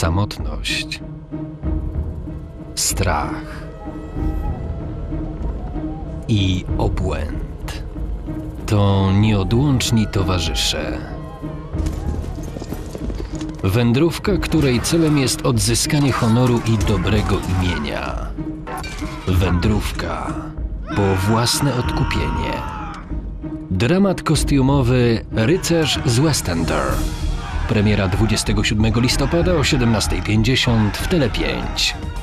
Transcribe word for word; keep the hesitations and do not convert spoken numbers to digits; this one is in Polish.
Samotność, strach i obłęd to nieodłączni towarzysze. Wędrówka, której celem jest odzyskanie honoru i dobrego imienia. Wędrówka po własne odkupienie. Dramat kostiumowy Rycerz z Westender. Premiera dwudziestego siódmego listopada o siedemnastej pięćdziesiąt w Tele pięć.